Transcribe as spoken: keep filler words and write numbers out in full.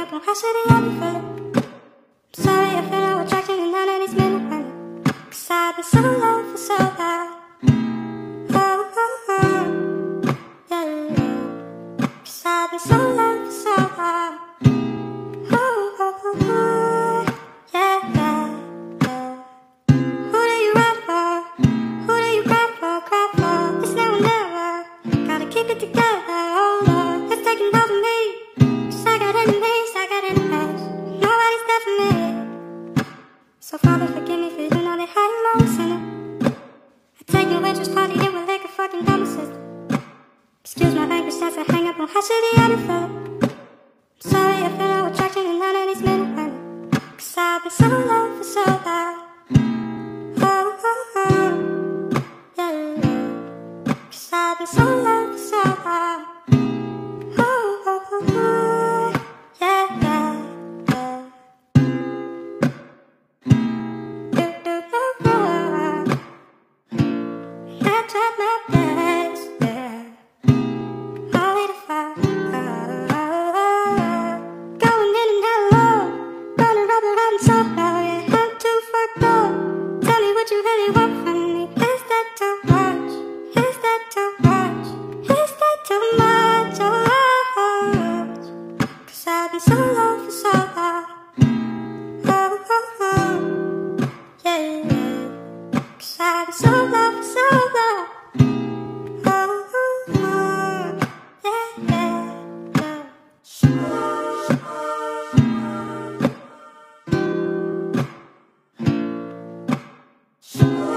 up on how shitty I be feeling. I'm sorry I feel no attraction and none of these men are running. Cause I've been so low for so long. Oh, oh, oh, yeah, yeah. Cause I've been so low for so long. Oh, oh, oh, oh, yeah, yeah, yeah. Who do you run for? Who do you cry for, cry for? It's now or never. Gotta keep it together, oh Lord. It's taking over me. Cause I got enemies, I got enemies. Nobody's there for me. So Father, forgive me for you know that I'm always a sinner. I take your waitress party in with like a fucking dumb sister. Excuse my language, that's a hang up on how shitty I be feeling. I'm sorry I feel no attraction and none of these men are running. Cause I've been so low for so long. Oh, oh, oh, yeah, yeah. Cause I've been so low for so long. Oh, oh, oh, oh, yeah, yeah, yeah. Do, do, do, do. I tried my best, yeah. Only to find going in and out low, running rubber, riding so low, yeah. I'm too fucked up. Tell me what you really want from me. Is that too much? Is that too much? Is that too much? Oh, oh. Cause I've been so low for so long. Oh, oh, oh, yeah, yeah. Cause I've been so low for so long. Oh, oh, oh, yeah, yeah, yeah.